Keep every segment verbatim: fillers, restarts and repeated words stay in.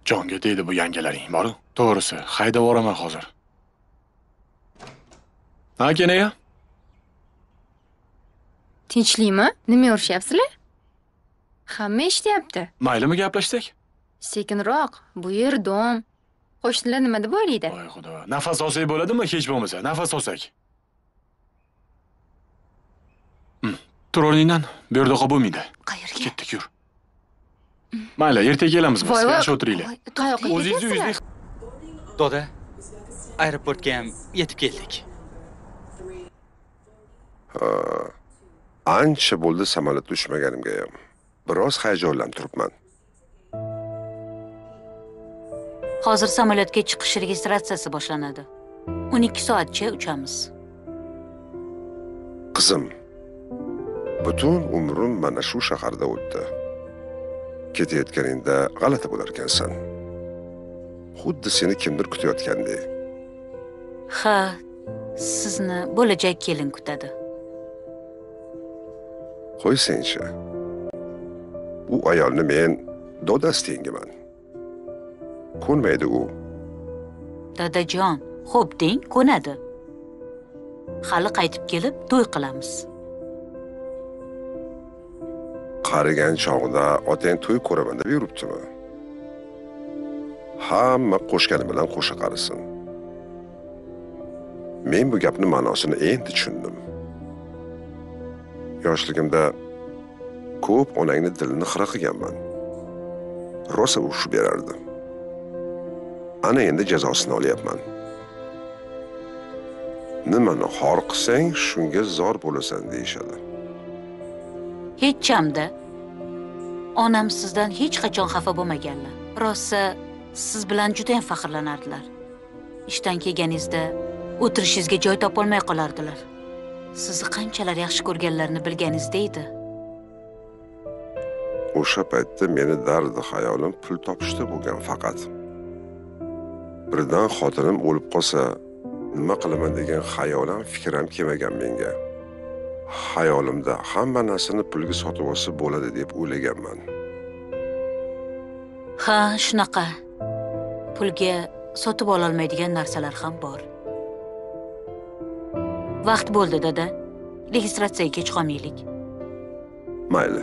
Jonga deydi bu yangalaring, boru. To'g'risi, haydab yuboraman hozir. Ha, kenaga? Tinchlikmi? Nima urishyapsizlar? Hamma eshityapti. Maylimi gaplashsak? Sekinroq. Bu yer dom. Qo'shnilar nima deb o'ylaydi? Voy xudo. Nafas olsak bo'ladimi, hech bo'lmasa? Nafas olsak. Tur o'rningdan, bu yerda qolib bo'lmaydi. Qayerga? Ketdik, yur. Mayli, ertaga kelamiz biz. Yaxshi o'tiringlar. Qayoqqa O'zingizni ketyapsizlar? o'zingiz Doda, aeroportga ham yetib keldik. Ancha bo'ldi samolyotda uchmaganimga ham. Biroz hayajonlanib turibman. Hozir samolyotga chiqish registratsiyasi boshlanadi. o'n ikki soatcha uchamiz. Qizim, butun umrim mana shu shaharda o'tdi. Ketayotganingda g'alati bo'lar ekansan. Xuddi seni kimdir kutayotgandek. Ha, sizni bo'lajak kelin kutadi. Qo'ysangchi. U ayolni men dodasi tengiman. Ko'nmaydi u. Dadajon, xo'p deng, ko'nadi. Hali qaytib kelib to'y qilamiz. Qarigan chog'da otang to'y ko'raman deb yuribdimi? Hamma qo'shgani bilan qo'sha qarisin. Men bu gapning ma'nosini endi tushundim. Yoshligimda ko'p onangni dilini xira qilganman. Rosa urushib berardi. Ana endi jazosini olyapman. Nimani xor qilsang, shunga zor bo'lasan deyishadi. Hech chamda. Onam sizdan hech qachon xafa bo'lmaganlar. Rosa siz bilan juda ham faxrlanardilar. Ishdan kelganingizda o'tirishingizga joy topolmay qolardilar. Sizni qanchalar yaxshi ko'rganlarini bilganingizda edi. O'sha paytda meni dardi xayolim pul topishda bo'lgan faqat. Birdan xotinim o'lib qolsa, nima qilaman degan xayolam, fikram kelmagan menga. Xayolimda hamma narsani pulga sotib olsa bo'ladi deb o'ylaganman. Ha, shunaqa. Pulga sotib ola olmaydigan narsalar ham bor. Vaqt bo'ldi, dada. Registratsiyaga kech qolmaylik. Mayli.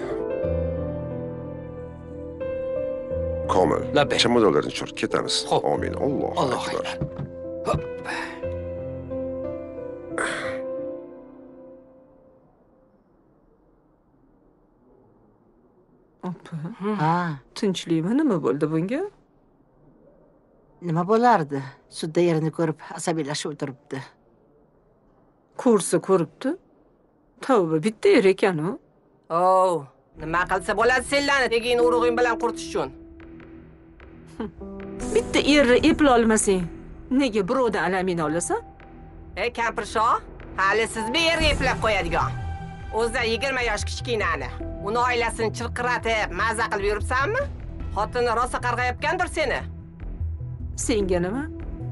Komil. Labbay. Chamadonlarni tushir, ketamiz. Xo'p. Amin. Allohu Allohu akbar. akbar. Hop. Opa, Ha, tinchlikmi? Nima bo'ldi bunga? nima bo'lardi? Sudda yerini ko'rib asabiylashib o'tiribdi. Ko'rsa ko'ribdi. Tavba, bitta yer ekan u. Oh, nima qilsa bo'ladi senlarni tegin urug'ing bilan quritish uchun. Bitta erni epla olmasang, nega birovdan alamini olasan? Ey kampirsho, hali siz bir yerga eplab qo'yadigan. O'zidan yigirma yosh kichkinani, uni oilasini chirqiratib, maza qilib yuribsanmi? Xotini rosa qarg'ayotgandir seni. Senga nima?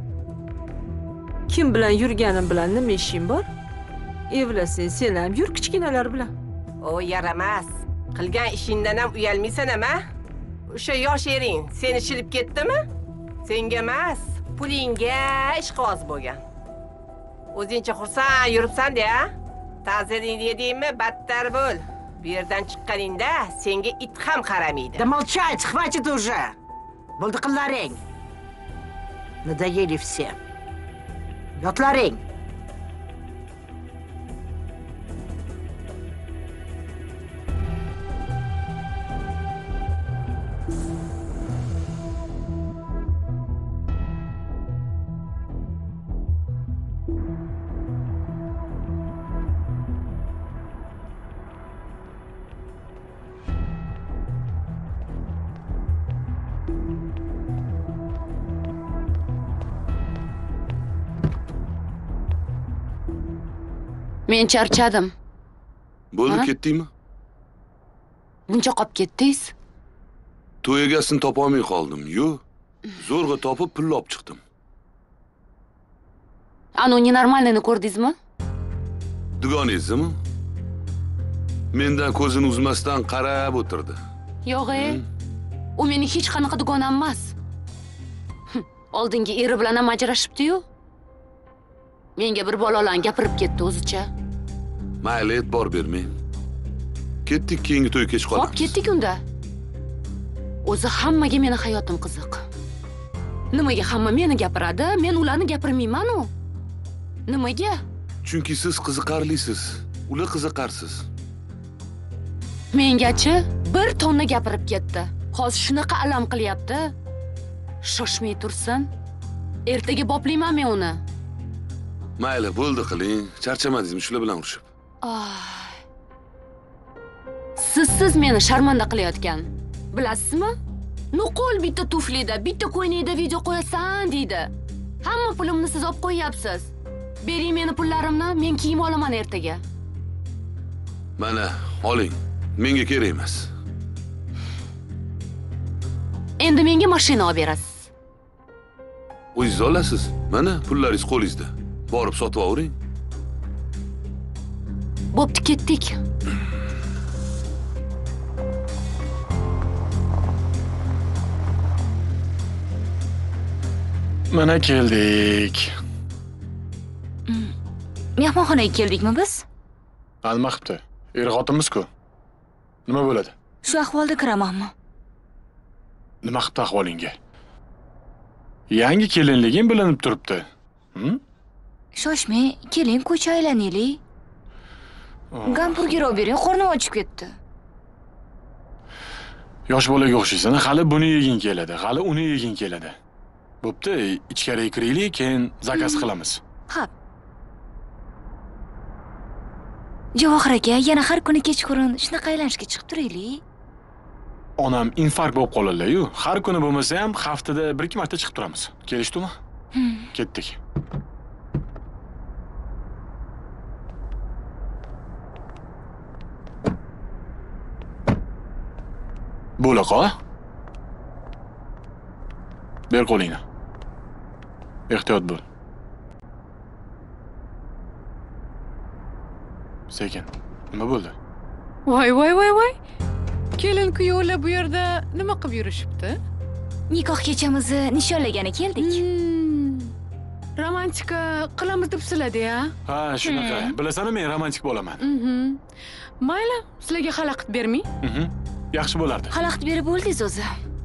Kim bilan yurganim bilan nima ishing bor? Evlasang, sen ham yur kichkinalar bilan. O yaramas. Qilgan ishingdan ham uyalmaysan ama? O'sha yosh ering seni shilib ketdimi? Senga emas, pulingga ishqiboz bo'lgan. O'zingcha xursand yuribsan-da, ta'ziringni yedingmi, battar bo'l. Bu yerdan chiqqaningda senga it ham qaramaydi. Да молчать, хватит уже! Bo'ldi qillaring. Надоели все. Yotlaring. Men charchadim. Bo'ldi, Ha? ketdingmi? Buncha qolib ketdingiz? To'y egasini topolmay qoldim. Yo, zo'rg'a topib pul olib chiqdim. Anu nenormalniyni ko'rdingizmi? Dugonangizmi? Mendan ko'zini uzmasdan qarab o'tirdi. Yo'q, e. U mening hech qanaqa dugonam emas. Oldingi eri bilan ham ajrashibdi-yu. Menga bir balolarni gapirib ketdi o'zicha. Mayli, e'tibor bermang. Ketdik, keyingi to'y kech qolamiz. Hop, ketdik unda. O'zi hammaga meni hayotim qiziq. Nimaga hamma meni gapiradi, men ularni gapirmayman-u? Nimaga? Chunki siz qiziqarlisiz, ular qiziqarsiz. Mengachi bir tonna gapirib ketdi. Hozir shunaqa alam qilyapti. Shoshmay tursin. Ertaga boplayman men uni. Mayli, bo'ldi qiling. Charchamadingizmi shular bilan urushib? Ay. Sizsiz meni sharmanda qilayotgan. Bilasizmi? Nuqul bitta tuflida, bitta ko'ynakda video qo'yasan deydi. Hamma pulimni siz olib qo'yapsiz. Bering meni pullarimni, men kiyim olaman ertaga. Mana, oling. Menga kerak emas. Endi menga mashina olib berasiz. O'zingiz olasiz. Mana pullaringiz qo'lingizda. Borib sotib oling. Bo'pti, ketdik. Mana keldik. Mehmonxonaga keldikmi biz? Nima qilibdi? Er xotinimiz-ku. Nima bo'ladi? Shu ahvolda kiramanmi? Nima qilibdi ahvolingga? Yangi kelinliging bilinib turibdi. Hm? Shoshmay, keling ko'cha aylanaylik. Gamburger olib bering, qornim ochib ketdi. Yosh bolaga o'xshaysan, hali buni yeging keladi, hali uni yeging keladi. Bo'pti, ichkariga kiraylik, keyin zakaz qilamiz. Ha. Javohir aka, yana har kuni kechqurun shunaqa aylanishga chiqib turaylik. Onam infarkt bo'lib qoladilar-yu. Har kuni bo'lmasa ham haftada bir ikki marta chiqib turamiz. Kelishdimi? Ketdik. Bo'la qol. Ber qo'lingni. Ehtiyot bo'l. Sekin. Nima bo'ldi? Voy, voy, voy, voy. Kelin kuyovlar bu yerda nima qilib yurishibdi? Nikoh kechamizni nishonlagani keldik. Romantika qilamiz debsizlar-ya? Ha, shunaqa. Bilasan-mi, men romantik bo'laman. Mhm. Mayli, sizlarga xalaqit bermay. Mhm. Yaxshi bo'lardi. Xalaqit berib bo'ldingiz o'zi.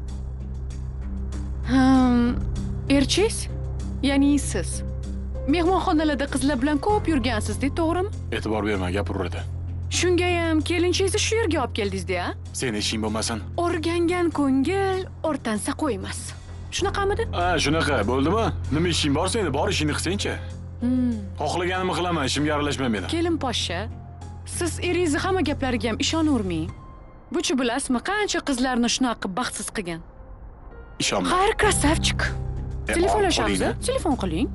Hum, erchingiz? Ya'ni siz mehmonxonalarda qizlar bilan ko'p yurgansiz-da, to'g'rimi? E'tibor berma, gapiraveradi. Shunga ham kelinchingizni shu yerga olib keldingiz-da? Seni ishing bo'lmasin. O'rgangan ko'ngil o'rtansa qo'ymas. Shunaqamidi? Ha, shunaqa. Bo'ldimi? Nima ishing bor seni? Bor ishingni qilsang-chi. Hmm. Xohlaganimni qilaman, ishimga aralashmayman. Kelin poshsha, siz eringizni hamma gaplariga ham ishonavermang. Buchi bilasizmi, qancha qizlarni shunaqa qilib baxtsiz qilgan? Ishonma. Xayr, krasavchik. Telefonlashamiz, telefon qiling.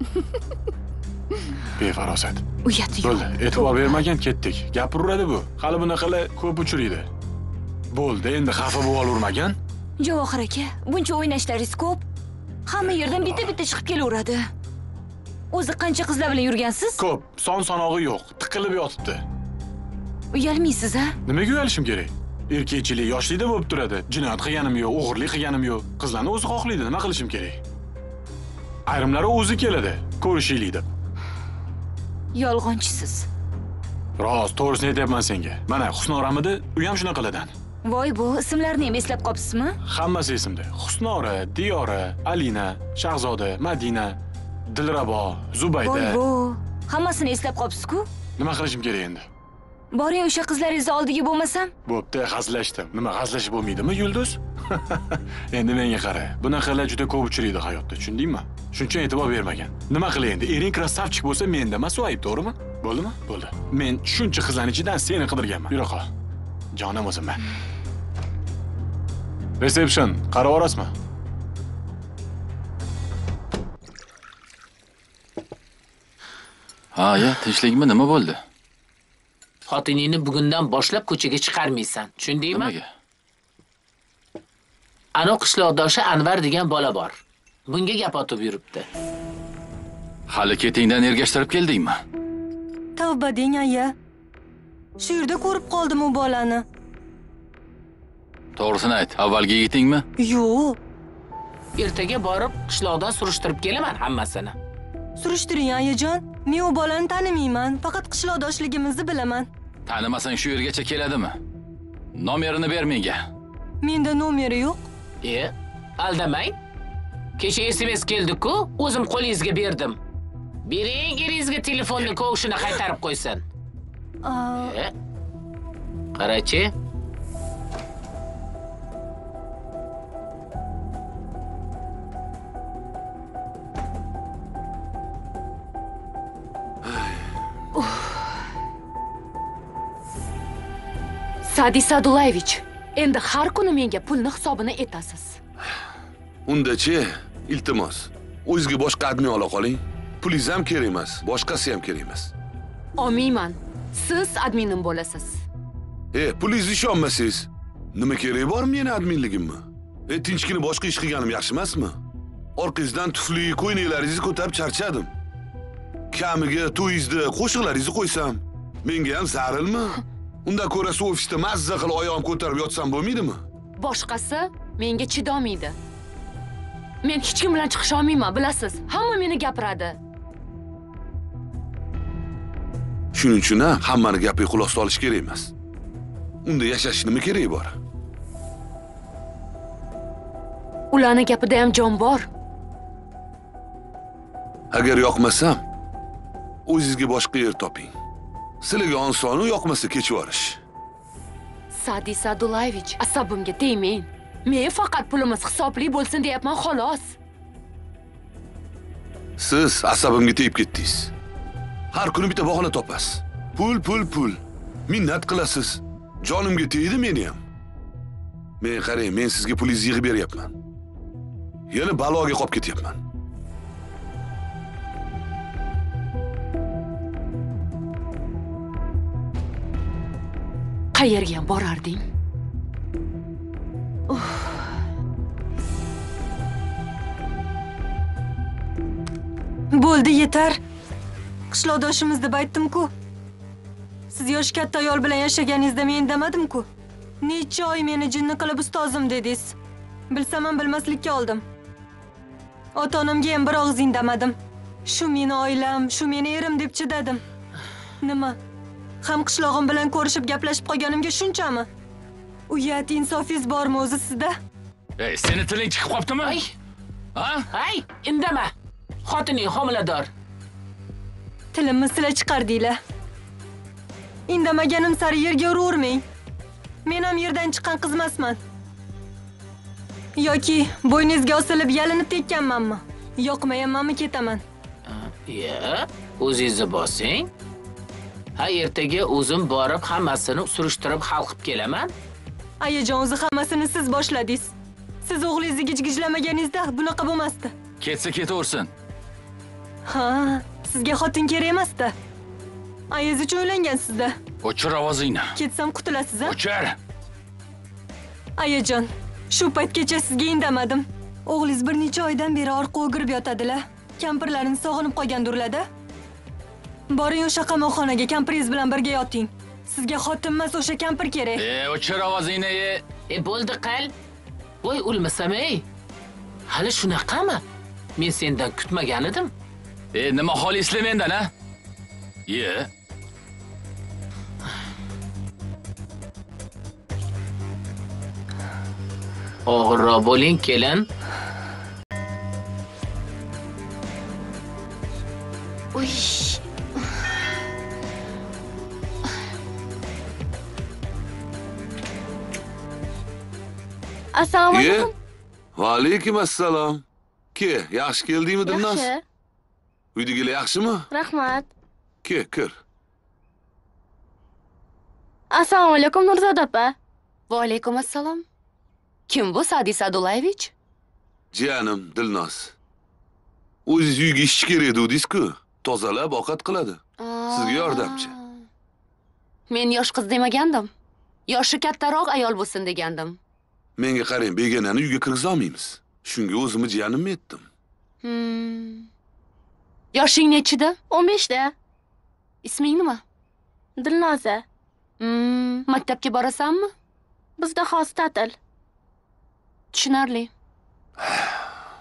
Befarosat. Uyati yo'q. Bo'ldi, e'tibor bermagan ketdik. Gapiraveradi bu. Hali bunaqalar ko'p uchiraydi. Bo'ldi, endi xafa bo'lib olurmagan. Javohir aka, buncha o'ynashlaringiz ko'p. Hamma yerdan bitta-bitta chiqib kelaveradi. O'zi qancha qizlar bilan yurgansiz? Ko'p, son-sanog'i yo'q. Tiqilib yotibdi. Uyalmaysiz, a? Nimaga uyalishim kerak? Erkakchilik yoshlikda bo'lib turadi. Jinoyat qilganim yo'q, o'g'irlik qilganim yo'q. Qizlarni o'zi xohlaydi, nima qilishim kerak? Ayrimlari o'zi keladi, ko'rishaylik deb. Yolg'onchisiz. Rost, to'g'risini aytyapman senga. Mana Husnoramidi, u ham shunaqilardan. Voy bu, ismlarini ham eslab qolibsizmi? Hammasi esimda. Husnora, Diyora, Alina, Shahzoda, Madina, Dilrabo, Zubayda. Voy bu, hammasini eslab qolibsiz-ku? Nima qilishim kerak endi? Boring o'sha qizlaringizni oldiga bo'lmasam? Bo'pti, hazlashdim. Nima hazlashib bo'lmaydimi, Yulduz? Endi menga qara. Bunaqalar juda ko'p uchraydi hayotda, tushundingmi? Shuncha e'tibor bermagan. Nima qilay endi? Ering krasavchik bo'lsa, menda emas, ayb, to'g'rimi? Bo'ldimi? Bo'ldi. Men shuncha qizlarning ichidan seni qidirganman. Yura qol. Jonim o'zimman. Reception, qarab orasizmi? Ha, ya, tinchlikmi? Nima bo'ldi? Xotiningni bugundan boshlab ko'chaga chiqarmaysan. Tushundingmi? Nimaga? Ana qishloqdoshi Anvar degan bola bor. Bunga gap otib yuribdi. Hali ketingdan ergashtirib keldingmi? Tavba deng aya. Shu yerda ko'rib qoldim u bolani. To'g'risini ayt, avvalgi yigitingmi? Yo'q. Ertaga borib qishloqdan surishtirib kelaman hammasini. Surishtiring ayajon. Men u bolani tanimayman, faqat qishloqdoshligimizni bilaman. Tanimasang shu yergacha keladimi? Nomerini ber menga. Menda nomeri yo'q. E, aldamang. Kecha S M S keldi-ku, o'zim qo'lingizga berdim. Bering, eringizga telefonni ko'shini qaytarib qo'ysin. E, qarachi. Sadi Sadulayevich, endi har kuni menga pulni hisobini etasiz. Unda-chi, iltimos, o'zingizga boshqa admin ola qoling. Pulingiz ham kerak emas, boshqasi ham kerak emas. Olmayman. Siz adminim bo'lasiz. E, pulingizni ishonmasangiz, nima kerak bor meni adminligimmi? E, tinchgina boshqa ish qilganim yaxshi emasmi? Orqangizdan tufli, ko'ynaklaringizni ko'tarib charchadim. Kamiga to'yingizda qo'shiqlaringizni qo'ysam, menga ham zarilmi? Undan ko'ra shu ofisda mazza qilib oyog'im ko'tarib yotsam bo'lmaydimi? Boshqasi menga chidamaydi. Men hech kim bilan chiqisha olmayman, bilasiz. Hamma meni gapiradi. Shuning uchun ham hammani gapiga quloq solish kerak emas. Unda yashash nima keragi bor? Ularning gapida ham jon bor. Agar yoqmasam, o'zingizga boshqa yer toping. Sizlarga osonu yoqmasa kechib yuborish. Sadi Sadulayevich, asabimga tegmang. Men faqat pulimiz hisobli bo'lsin deyapman, xolos. Siz asabimga tegib ketdingiz. Har kuni bitta bahona topasiz. Pul, pul, pul. Minnat qilasiz. Jonimga tegdi meni ham. Men qarang, men sizga pulingizni yig'ib beryapman. Yana baloga qolib ketyapman. Qayerga ham borarding? Bo'ldi, yetar. Qishloqdoshimiz deb aytdim-ku. Siz yosh katta ayol bilan yashaganingizda men indamadim-ku. Necha oy meni jinni qilib ustozim dedingiz. Bilsam ham bilmaslikka oldim. Ota-onamga ham bir og'iz indamadim. Shu meni oilam, shu meni erim deb chidadim. Nima? Ham qishlog'im bilan ko'rishib gaplashib qolganimga shunchami? Uyat, insofingiz bormi o'zi sizda? Ey, seni tiling chiqib qoptimi? Ay. Ha? Ay, indama. Xotining homilador. Tilimni sila chiqardinglar. Indamaganim sari yerga uravermang. Men ham yerdan chiqqan qiz emasman. Yoki bo'yningizga osilib yalinib tekkanmanmi? Yoqmayapmanmi, ketaman. Ya, o'zingizni bosing. Ha, ertaga o'zim borib hammasini surishtirib hal qilib kelaman. Ayajon, o'zi hammasini siz boshladingiz. Siz o'g'lingizni gijgijlamaganingizda bunaqa bo'lmasdi. Ketsa ketaversin. Ha, sizga xotin kerak emas-da. Ayiz uchun o'ylangansizda. O'chir ovozingni. Ketsam qutulasiz, ha? O'chir. Ayajon, shu paytgacha sizga indamadim. O'g'lingiz bir necha oydan beri orqa o'girib yotadilar. Kampirlarini sog'inib qolgandurlar-da. Boring o'sha qamoqxonaga, kampiringiz bilan birga yoting. Sizga xotin emas, o'sha kampir kerak. E, o'chir ovozingni. E, bo'ldi qal. Voy, o'lmasam ey. Hali shunaqami? Men sendan kutmagan edim. E, nima xolisizlar mendan, ha? Ye. Og'irroq bo'ling, kelin. Uy. Assalomu alaykum. Va alaykum assalom. Ke, yaxshi keldingmi, Dilnoz? Yaxshi. Uydagilar yaxshimi? Rahmat. Ke, kir. Assalomu alaykum, Nurzod opa. Va alaykum assalom. Kim bu, Sadi Sadulayevich? Jiyanim, Dilnoz. O'zingiz uyga ishchi kerak dedingiz-ku. Tozalab, ovqat qiladi. Sizga yordamchi. Men yosh qiz demagandim. Yoshi kattaroq ayol bo'lsin degandim. Menga qarang, begonani uyga kirgiza olmaymiz. Shunga o'zimni jiyanimni aytdim. Hmm. Yoshing nechida? o'n beshda. Isming nima? Dilnoza. Hmm, maktabga borasanmi? Bizda xos ta'til. Tushunarli.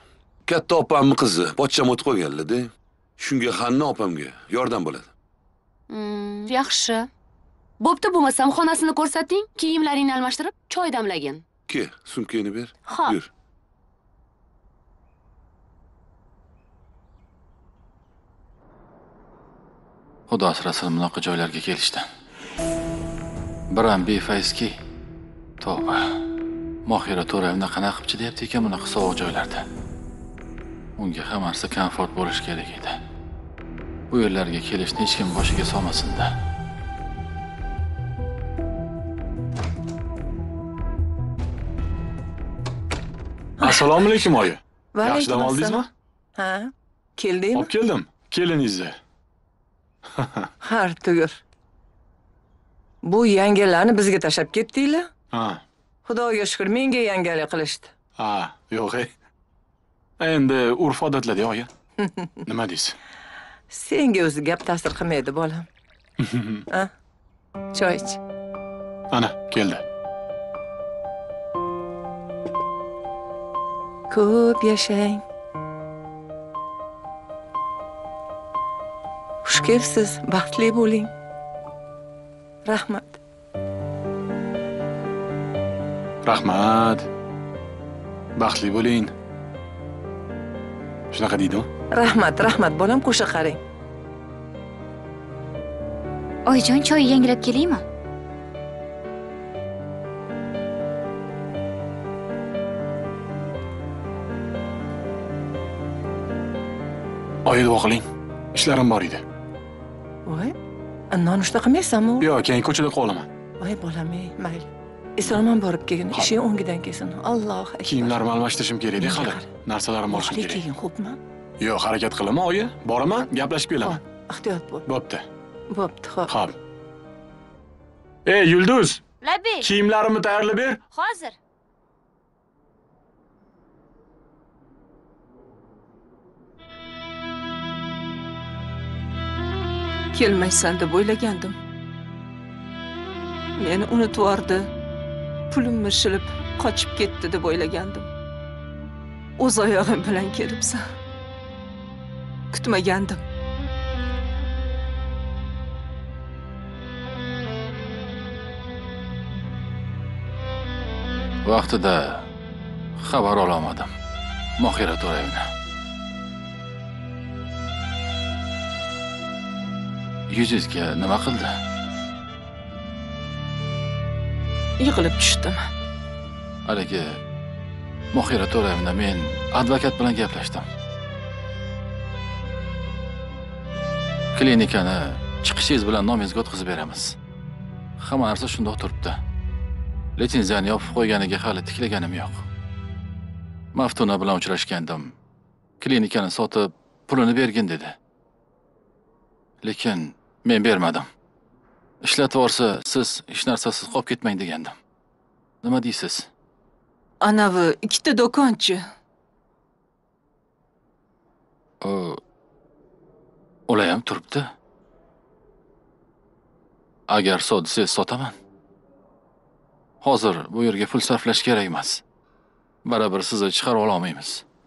Katta opamning qizi pochcham o'tib qo'yganlar-da. Shunga Xanna opamga yordam bo'ladi. Hmm, yaxshi. Bo'pti, bo'lmasam xonasini ko'rsating, kiyimlaringni almashtirib, choy damlagin. Ke, sumkangni ber. Ha. Yur. Xudo asrasin bunaqa joylarga kelishdi. Biram befayzki. Tavba. Mohira To'rayevna qanaqa qilibchi deyapti ekan bunaqa sovuq joylarda. Unga ham narsa komfort bo'lishi kerak edi. Bu yerlarga kelishni hech kim boshiga solmasin-da. Assalomu alaykum oyi. Va Yaxshi dam alaykum oldingizmi? Ha, keldingmi? Olib keldim. Keliningizni. Har tugur. Bu yangalarni bizga tashab ketdinglar? Ha. Xudoga shukr, menga yangalik qilishdi. Ha, yo'q. Endi urf odatlarda oyi. Nima deysiz? Senga o'zi gap ta'sir qilmaydi, bolam. Ha? Choy ich. Ana, keldi. Ko'p yashang. Xush kelibsiz, baxtli bo'ling. Rahmat. Rahmat. Baxtli bo'ling. Shunaqa deydi-ku. Rahmat, rahmat, bolam, qo'sha qaring. Oyijon, choy yangilab kelingmi? Oyi, duo qiling. Ishlarim bor edi. Voy, nonushta qilmaysanmi? Yo'q, keyin ko'chada qolaman. Voy, bolam, ey, mayli. Eson-omon borib kelgin, ishing o'ngidan kelsin. Alloh akbar. Kiyimlarimni almashtirishim kerak edi hali. Narsalarim olishim Hali kerak. keyin, xo'pmi? Yo'q, harakat qilaman, oyi. Boraman, gaplashib kelaman. Ehtiyot bo'l. Bo'pti. Bo'pti, xo'p. Xo'p. Ey, Yulduz. Labbay. Kiyimlarimni tayyorlab ber. Hozir. Kelmaysan deb o'ylagandim. Meni unutib yubordi. Pulimni shilib qochib ketdi deb o'ylagandim. O'z oyog'im bilan kelibsan. Kutmagandim. Vaqtida xabar olamadim. Mohira To'rayevna. Yuzingizga nima qildi? Yig'ilib tushdim. Haligi Mohira To'rayevna, men advokat bilan gaplashdim. Klinikani chiqishingiz bilan nomingizga o'tkazib beramiz. Hamma narsa shundoq turibdi. Litsenziyani yopib qo'yganiga hali tiklaganim yo'q. Maftuna bilan uchrashgandim. Klinikani sotib, pulini bergin dedi. Lekin men bermadim. Ishlatib olsa, siz hech narsasiz qolib ketmang degandim. Nima deysiz? Anavi ikkita do'konchi. O ular ham turibdi. Agar sotsangiz sotaman. Hozir bu yerga pul sarflash kerak emas. Barabir sizni chiqarib ola olmaymiz.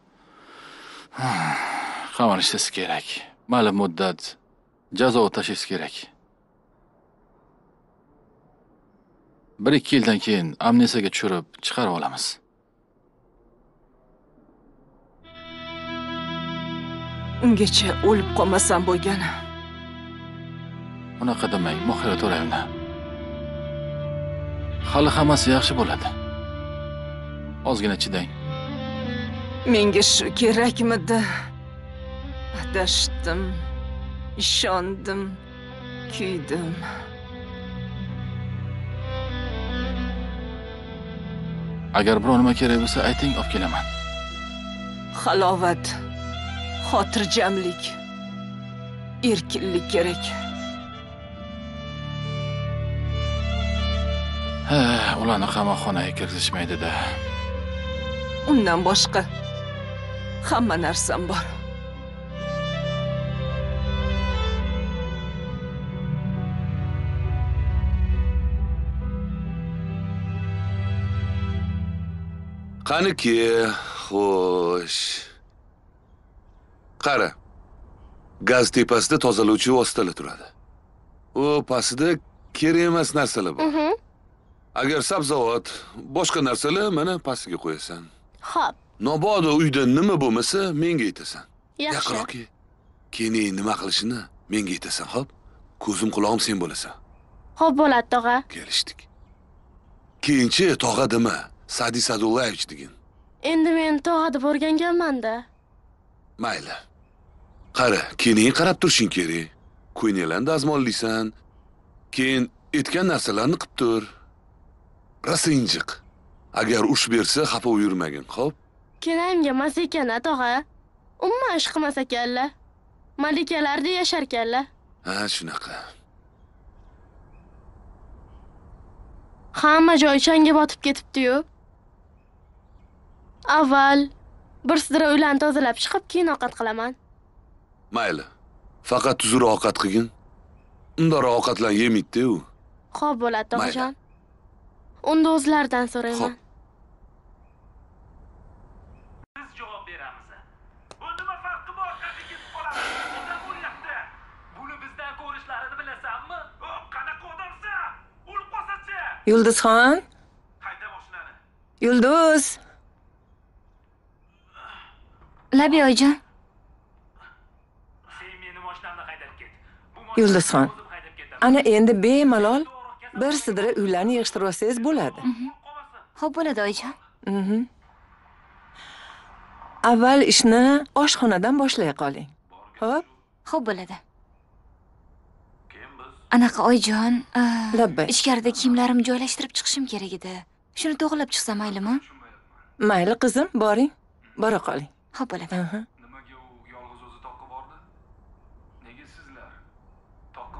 Qamanishingiz kerak. Ma'lum muddat jazo o'tashingiz kerak. Bir ikki yildan keyin amnistiyaga tushirib chiqarib olamiz. Ungacha o'lib qolmasam bo'lgani. Unaqa demang, Mohira To'rayevna. Hali hammasi yaxshi bo'ladi. Ozgina chidang. Menga shu kerakmidi? Adashdim, ishondim, kuydim. Agar biror nima kerak bo'lsa, ayting, olib kelaman. Halovat, xotirjamlik, erkinlik kerak. Ha, ularni qamoqxonaga kirgizishmaydi-da. Undan boshqa hamma narsam bor. Qaniki, xo'sh. Qara. Gaz tepasida tozalovchi vositalar turadi. U pastida kerak emas narsalar bor. Agar sabzavot, boshqa narsalar mana pastiga qo'yasan. Xo'p. Mabodo uyda nima bo'lmasa, menga aytasan. Yaxshi. Yaqinroqki. Keyin nima qilishini menga aytasan, xo'p? Ko'zim quloqim sen bo'lasan. Xo'p bo'ladi, tog'a. Kelishdik. Keyinchi tog'a dema, Sadi Sadullayevich degin. Endi men tog'a deb o'rganganman-da. Mayli. Qara, keyin qarab turishing kerak. Ko'ynalarni dazmollaysan. Keyin etgan narsalarni qilib tur. Rosa injiq. Agar ush bersa, xafa yurmagin, xo'p? Kenayimga mas ekan-a, tog'a. Umuman ish qilmas ekanlar. Malikalarda yashar ekanlar. Ha, shunaqa. Hamma joy changga botib ketibdi-yu. Avval bir sidra uylarni tozalab chiqib, keyin ovqat qilaman. Mayli. Faqat tuzur ovqat qilgin. Undora ovqatlar yemaydi-ku. Xo'p bo'ladi, tog'ajon. Unda o'zlaridan so'rayman. Biz javob beramiz. Bu nima farqi bor? Qanday qoladi? Nima bo'lyapti? Buni bizdan ko'rishlarini bilasanmi? O, qanaqa odamsan? O'lib qolsa-chi? Yulduzxon? Qayta mashinani. Yulduz. Labi oyijon. Sen meni mashinamni haydab ket. Yulduzxon. Ana endi bemalol bir sidra uylarni yig'ishtirib olsangiz bo'ladi. Xo'p bo'ladi oyijon. Mhm. Avval ishni oshxonadan boshlay qoling. Xo'p? Xo'p bo'ladi. Anaqa oyijon, Labbay. ichkarida kiyimlarimni joylashtirib chiqishim kerak edi. Shuni to'g'rilab chiqsam maylimi? Mayli qizim, boring. Bora qoling. Xo'p bo'ladi. Aha. Nimaga u yolg'iz o'zi toqqa bordi? Nega sizlar toqqa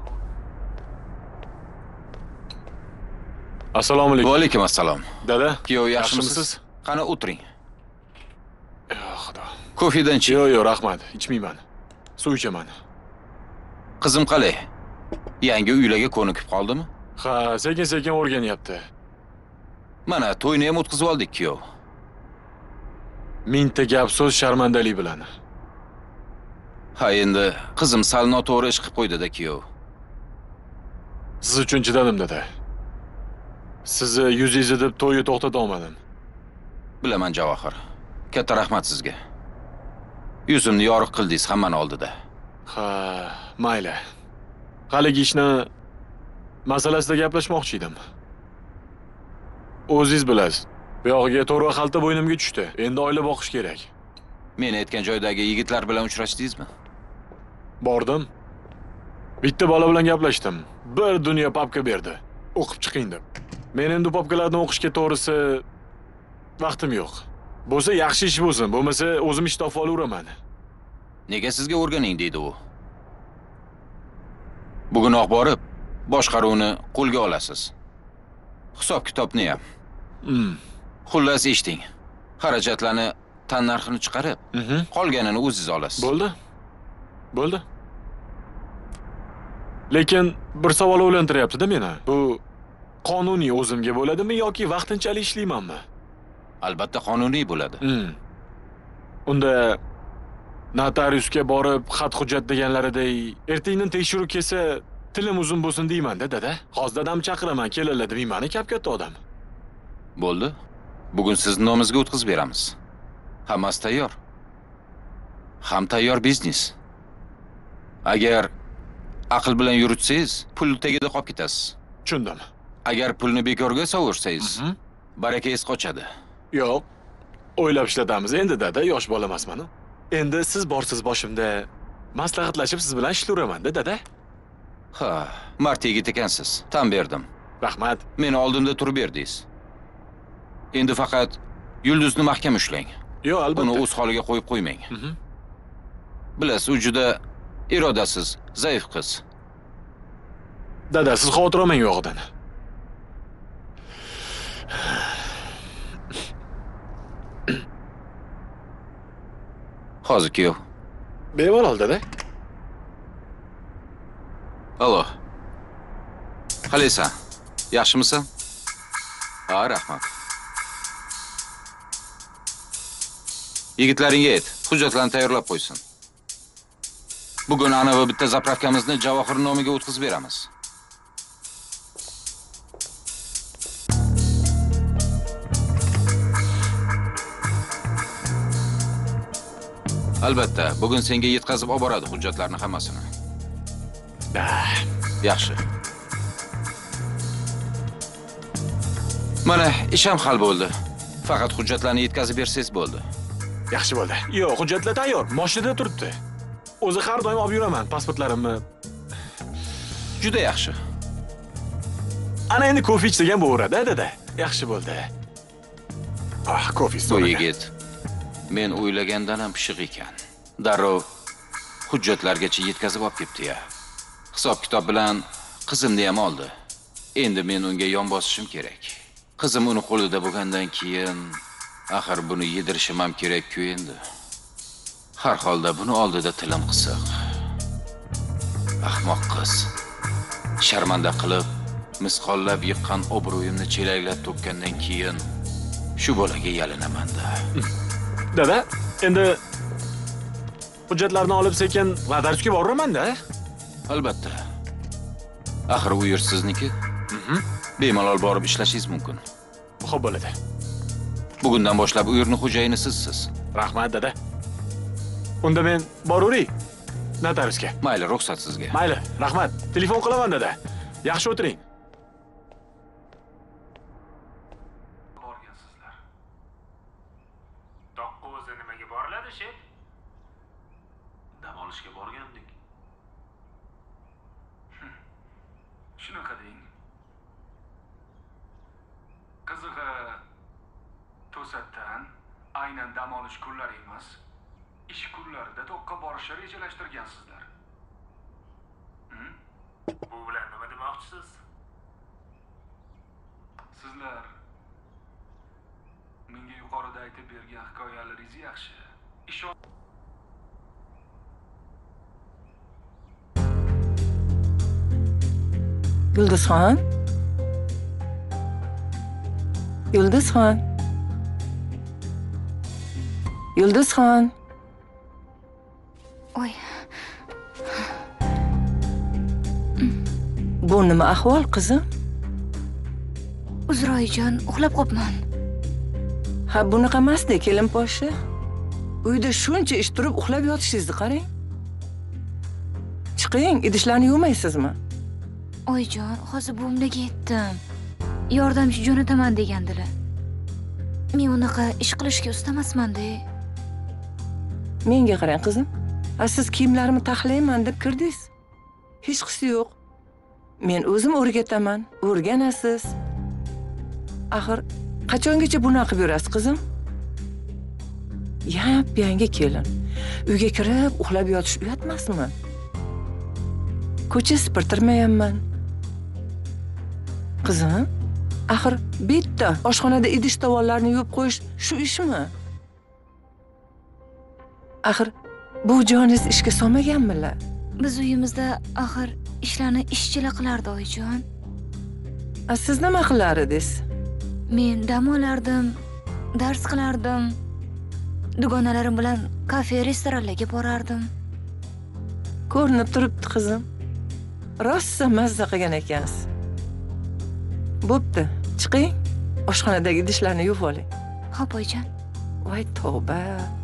Assalomu alaykum. Va alaykum assalom. Dada, Kuyov yaxshimisiz? yaxshimisiz? Qani o'tiring. Yo, xudo. Kofidan chi. Yo'q, yo'q, rahmat. Ichmayman. Suv ichaman. Qizim qalay? Yangi uylarga ko'nikib qoldimi? Ha, sekin-sekin o'rganyapti. Mana to'yni ham o'tkazib oldik kuyov. Mingta gap so'z sharmandalik bilan. Ha, endi qizim sal noto'g'ri ish qilib qo'ydi-da kuyov. Siz uchun chidadim, dada. Sizni yuzingizni deb to'yni to'xtata olmadim. Bilaman Javohir. Katta rahmat sizga. Yuzimni yoriq qildingiz hammani oldida. Ha, mayli. Haligi ishni masalasida gaplashmoqchi edim. O'zingiz bilasiz. Bu yog'iga to'rva xalta bo'ynimga tushdi. Endi oila boqish kerak. Men aytgan joydagi yigitlar bilan uchrashdingizmi? Bordim. Bitta bola bilan gaplashdim. Bir dunyo papka berdi. O'qib chiqing deb. Men endi papkalarni o'qishga to'g'risi vaqtim yo'q. Bo'lsa yaxshi ish bo'lsin, bo'lmasa o'zim ish topib olaveraman. Nega sizga o'rganing deydi u? Bugunoq borib, boshqaruvni qo'lga olasiz. Hisob-kitobni ham. Hmm. Xullas eshiting. Xarajatlarni tan narxini chiqarib, qolganini o'zingiz olasiz. Bo'ldi. Bo'ldi. Lekin bir savol o'ylantiryapti-da meni. Bu qonuniy o'zimga bo'ladimi yoki vaqtinchalik ishlaymanmi? Albatta qonuniy bo'ladi. Hmm. Unda notariusga borib, xat hujjat deganlaridek, ertayin tekshirib kelsa, tilim uzun bo'lsin deyman-da, dada. Hozir dadam chaqiraman, kelinglar deymani, kap-katta odam. Bo'ldi. Bugun sizni nomingizga o'tkazib beramiz. Hammasi tayyor. Ham tayyor biznes. Agar aql bilan yuritsangiz, pul tagida qolib ketasiz. Tushundim. Agar pulni bekorga sovursangiz, barakangiz qochadi. Yo'q. O'ylab ishlatamiz endi, dada, yosh bola emasman. Endi siz borsiz boshimda, maslahatlashib siz bilan ishlayveraman-da, dada. Ha, mard yigit ekansiz. Tan berdim. Rahmat. Meni oldimda turib berdingiz. Endi faqat Yulduzni mahkam ushlang. Yo'q, albatta. Uni o'z holiga qo'yib qo'ymang. Bilasiz, u juda irodasiz, zaif qiz. Dada, siz xavotir olmang yo'g'idan. Hozir kuyov. Bemalol, dada. Alo. Qalaysan? Yaxshimisan? Ha, rahmat. Yigitlaringga ayt, hujjatlarni tayyorlab qo'ysin. Bugun anavi bitta zapravkamizni Javohir nomiga o'tkazib beramiz. Albatta, bugun senga yetkazib olib boradi hujjatlarni hammasini. Yaxshi. Mana, ish ham hal bo'ldi. Faqat hujjatlarni yetkazib bersangiz bo'ldi. Yaxshi bo'ldi. Yo'q, hujjatlar tayyor. Mashinada turibdi. O'zi har doim olib yuraman pasportlarimni. Juda yaxshi. Ana endi kofe ichsagan bo'laveradi, dada. Yaxshi bo'ldi. Ah, kofe Bu yigit men o'ylagandan ham pishiq ekan. Darrov hujjatlargacha yetkazib olib ketdi-ya. Hisob-kitob bilan qizimni ham oldi. Endi men unga yon bosishim kerak. Qizim uni qo'lida bo'lgandan keyin axir buni yedirishim ham kerak-ku endi. Har holda buni oldida tilim qisiq. Ahmoq qiz. Sharmanda qilib, misqollab yiqqan obro'yimni chelaklab to'kkandan keyin shu bolaga yalinaman-da. Dada, endi hujjatlarni olib sekin Vadarsga boraman-da. Albatta. Axir u yer sizniki. Bemalol borib ishlashingiz mumkin. Xo'p bo'ladi. Bugundan boshlab u yerning xo'jayini sizsiz. Rahmat, dada. Unda men boravering notariusga. Mayli, ruxsat sizga. Mayli, rahmat. Telefon qilaman, dada. Yaxshi o'tiring. Toqqo'zi nimaga boriladi, shef? Dam olishga borgandik. Shunaqa deng. Qizig'i, to'satdan aynan dam olish kunlari emas, ish kunlarida to'qqa borishni rejalashtirgansizlar. Bu bilan nima demoqchisiz? Sizlar menga yuqorida aytib bergan hikoyalaringiz yaxshi. Ishon Yulduzxon? Yulduzxon? Yulduzxon? Oy. Bu nima ahvol, qizim? Uzr oyijon, uxlab qopman. Ha, bunaqa emasdi, kelin poshsha. Uyda shuncha ish turib uxlab yotishingizni qarang. Chiqing, idishlarni yuvmaysizmi? Oyijon, hozir buvimlarga yetdim. Yordamchi jo'nataman degandilar. Men unaqa ish qilishga ustamasman-da. Menga qarang, qizim. A siz kiyimlarimni taxlayman deb kirdingiz. Hech qisi yo'q. Men o'zim o'rgataman, o'rganasiz. Axir qachongacha bunaqa qilib yurasiz, qizim? Yap, yangi kelin. Uyga kirib uxlab yotish uyatmasmi? Ko'cha supurtirmayapman. Qizim, axir bitta oshxonada idish tovonlarni yuvib qo'yish shu ishmi? Axir bu joningiz ishga solmaganmilar? Biz uyimizda axir ishlarni ishchilar qilardi, oyijon. A siz nima qilar edingiz? Men dam olardim, dars qilardim. Dugonalarim bilan kafe, restoranlarga borardim. Ko'rinib turibdi, qizim. Rosa mazza qilgan ekansiz. Bo'pti, chiqing. Oshxonadagi idishlarni yuvib oling. Xo'p, oyijon. Voy tavba.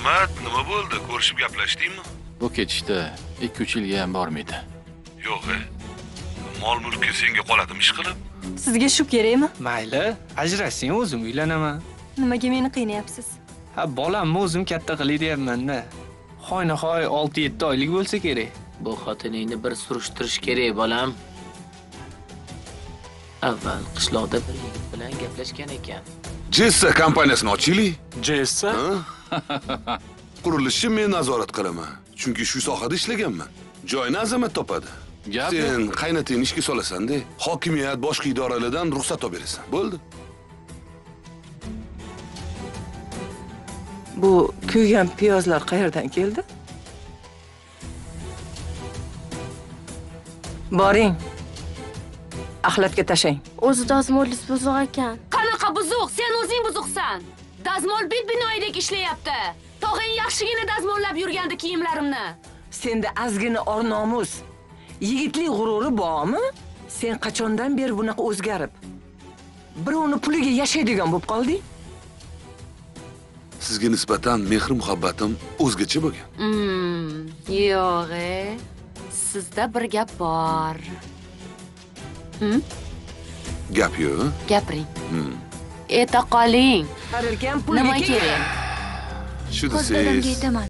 Samat, nima bo'ldi? Ko'rishib gaplashdingmi? Bu ketishda ikki uch yilga ham bormaydi. Yo'q, e. Mol mulki senga qoladimi ish qilib? Sizga shu kerakmi? Mayli, ajrashsang o'zim uylanaman. Nimaga meni qiynayapsiz? Ha, bolamni o'zim katta qilay deyapman-da. Hoynahoy olti yetti oylik bo'lsa kerak. Bu xotiningni bir surishtirish kerak, bolam. Avval qishloqda bir yigit bilan gaplashgan ekan. Jessa kompaniyasini ochaylik. Jessa? Qurilishni men nazorat qilaman. Chunki shu sohada ishlaganman. Joyni azamat topadi. Gap Sen qaynatingni ishga solasan-da, hokimiyat boshqa idoralardan ruxsat olib berasan. Bo'ldi. Bu kuygan piyozlar qayerdan keldi? Boring. Axlatga tashlang. O'zi dazmolingiz buzuq ekan. Qanaqa buzuq? Sen o'zing buzuqsan. Dazmol bit-binoydek ishlayapti. Tog'ang yaxshigina dazmollab yurgandi kiyimlarimni. Senda ozgina or-nomus, yigitlik g'ururi bormi? Sen qachondan beri bunaqa o'zgarib? Birovni puliga yashaydigan bo'lib qolding? Sizga nisbatan mehr-muhabbatim o'zgacha bo'lgan. Hmm, yo'q, e. Sizda bir gap bor. Hm? Gap yo'q. Gapiring. Hmm. Eta qoling. Qararkan pulga Nima kerak? Shu Qo'z dadamga aytaman.